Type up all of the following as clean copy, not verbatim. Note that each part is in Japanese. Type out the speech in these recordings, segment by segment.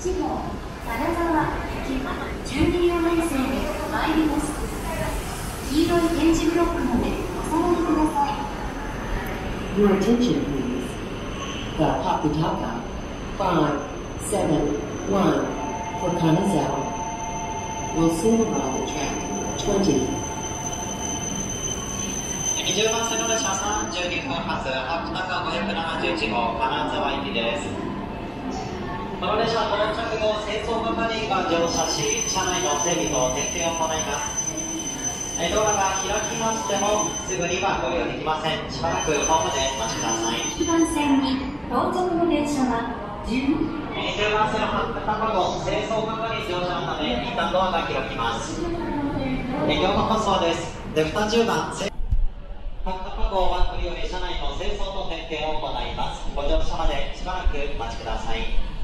1号金沢行きは12両編成で参ります。黄色い点字ブロックまでお下がりください。 Your attention please. The Hakutaka 571 for Kanazawa will soon arrive at track 20. 20番線の列車32分発白鷹571号金沢行きです。この列車到着後、清掃係が乗車し、車内の整備と点検を行います。ドアが開きましてもすぐにはご利用できません。しばらくホームでお待ちください。 1番線に到着の電車は 20番線の白鷹号清掃係乗車のため一旦ドアが開きます。業務放送です。20番白鷹号はこれより車内の清掃と点検を行います。ご乗車までしばらくお待ちください。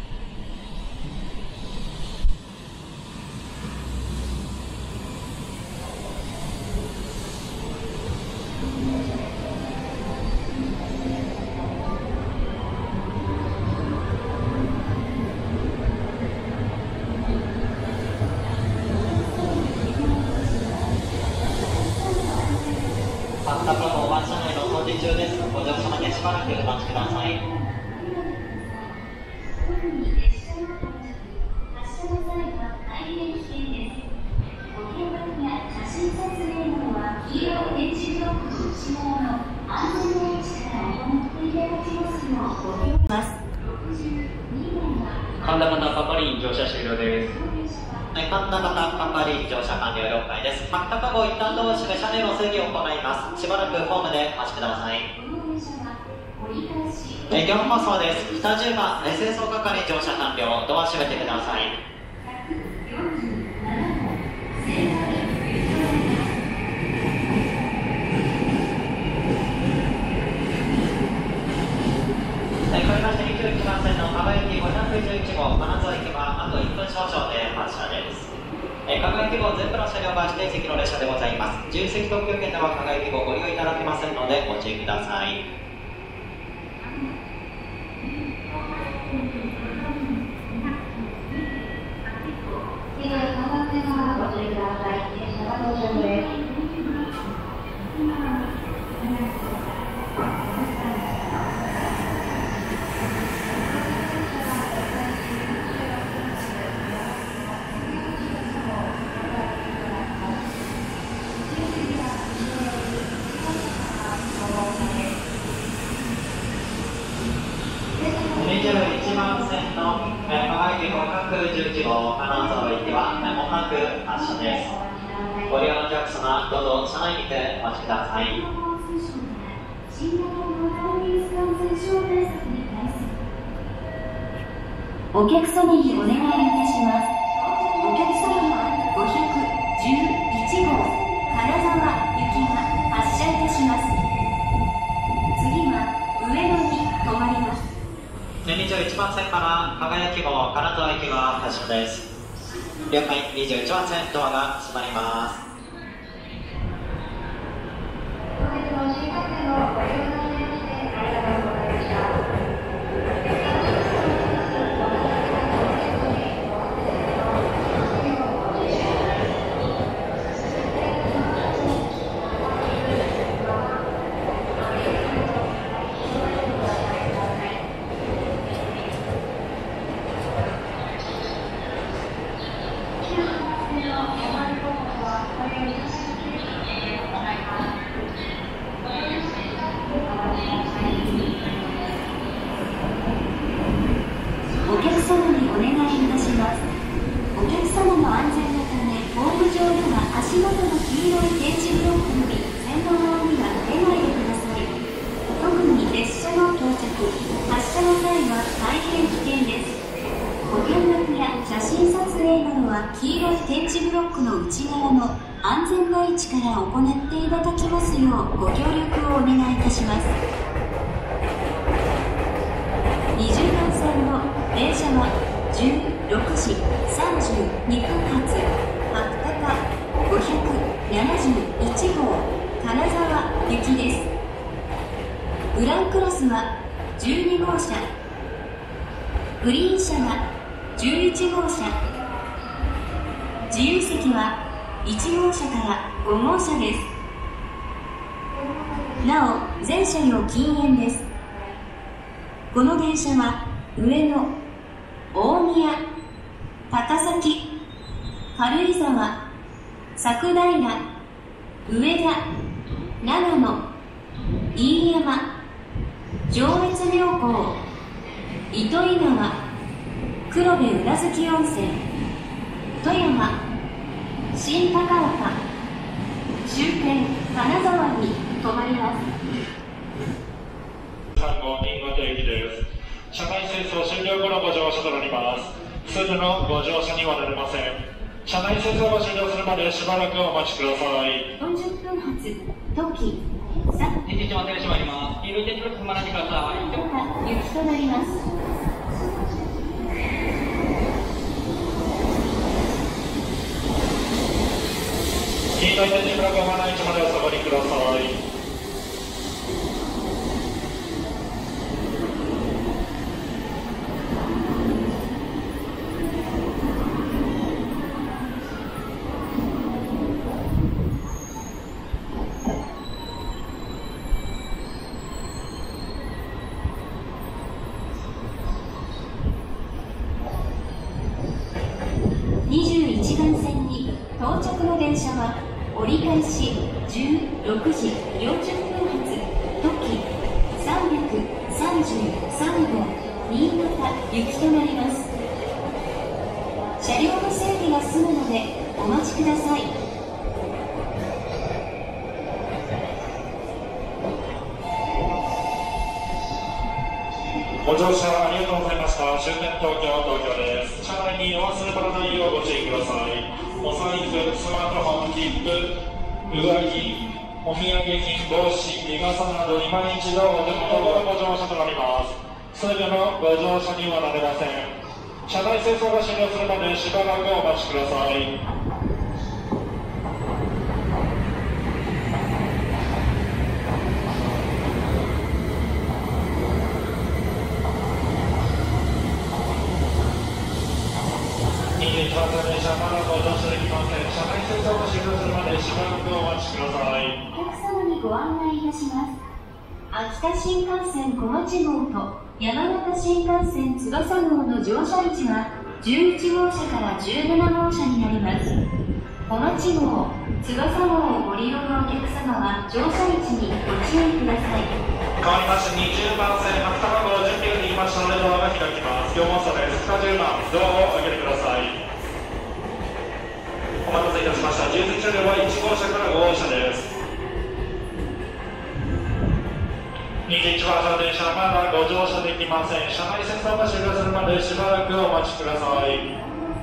白鷹号は車内の掃除中です。ご乗車までしばらくお待ちください。 神田方係員乗車終了です。 神田方係乗車完了了解です。白鷹号一旦同士で車内の整備を行います。しばらくホームでお待ちください。業務放送です。20番清掃係乗車完了。ドア閉めてください。これまして21番線の蒲行き511号金沢行きはあと1分少々で発車です。蒲行き号全部の車両が指定席の列車でございます。自由席特急券では蒲行き号ご利用いただけませんのでご注意ください。21番線の蒲行き511号金沢行きはまもなく発車です。ご利用のお客様、どうぞ車内にてお待ちください。 お客様にお願いいたします。お客様は511号金沢行きが発車いたします。次は上野に停まります。 21番線から蒲行き号金沢行きが発車です。了解。21番線ドアが閉まります。 お客様にお願いいたします。お客様の安全のため、ホーム上では足元の黄色い点字ブロックより線路側には出ないでください。特に列車の到着、発車の際は大変危険です。ご見学や写真撮影などは黄色い点字ブロックの内側の安全な位置から行っていただきますようご協力をお願いいたします。20番線の電車は16時32分発白鷹571号金沢行きです。グランクラスは12号車、グリーン車が 11号車。自由席は1号車から5号車です。なお、全車両禁煙です。この電車は上野、大宮、高崎、軽井沢、佐久平、上田、長野、飯山、上越妙高、糸魚川、黒部宇奈月温泉、富山、新高岡、終点金沢に停まります。 3号新潟駅です。車内清掃終了後のご乗車となります。すぐのご乗車にはなれません。車内清掃が終了するまでしばらくお待ちください。 40分発、東急、 電池待って閉まります。黄色い点字ブロック踏まないでください。 雪となります。 黄色い点字ブロック踏まない位置までお下がりください。 21番線に到着の電車は折り返し16時40分発特急333号新潟行きとなります。車両の整備が済むのでお待ちください。 ご乗車ありがとうございました。終点東京です。車内にお忘れ物ないようご注意ください。お財布、スマートフォン、切符、上着、お土産金、帽子、日傘など今一度お手元のご乗車となります。すぐのご乗車にはなれません。車内清掃が終了するまでしばらくお待ちください。21番線電車まだご乗車できません。車内清掃が終了するまでしばらくお待ちください。 お客様にご案内いたします。秋田新幹線小町号と山形新幹線翼号の乗車位置は11号車から17号車になります。小町号、翼号をご利用のお客様は乗車位置にご注意ください。 変わりまして20番線初玉号準備ができましたのでドアが開きます。4号車です。10番ドアを開けてください。お待たせいたしました。重積車両は1号車から5号車です。21番車の電車はまだご乗車できません。車内清掃が終了するまでしばらくお待ちください。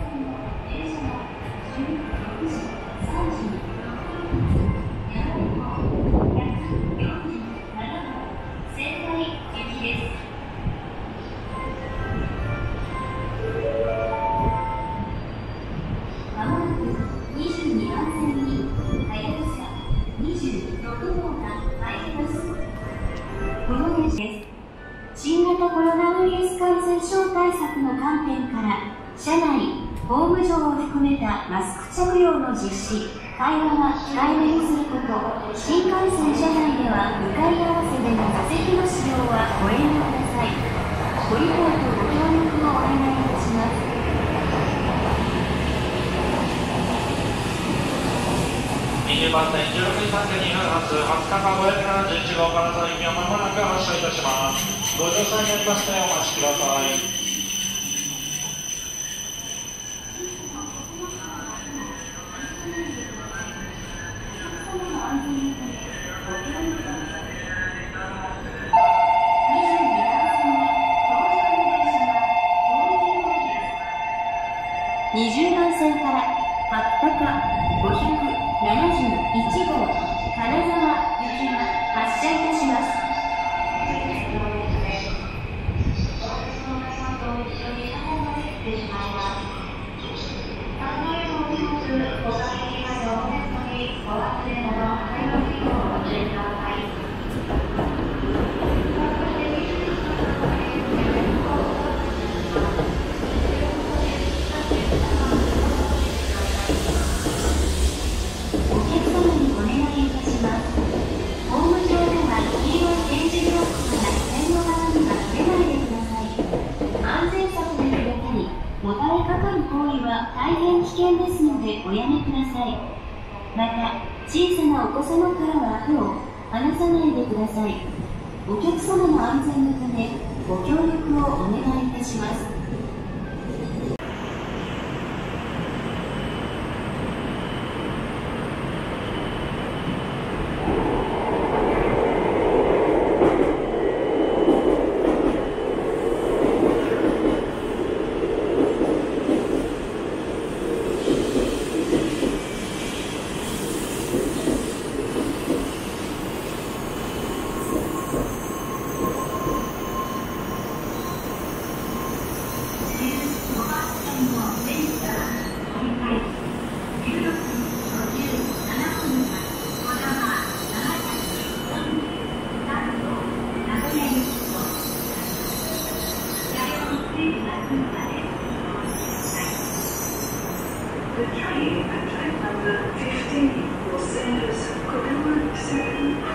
新型コロナウイルス感染症対策の観点から車内、ホーム上を含めたマスク着用の実施、会話は控えめにすること、新幹線車内では向かい合わせでの座席の使用はご遠慮ください。ご理解とご協力をお願いいたします。 20番線16時32分発20日間571号金沢行きをまもなく発車いたします。ご乗車になりましてお待ちください。 20番線から八高571号金沢行きが発車いたします。 安全策で触れたり、もたれかかる行為は大変危険ですのでおやめください。また、小さなお子様からは手を離さないでください。お客様の安全のため、ご協力をお願いいたします。 The train at track number 15 will send us Kodama 7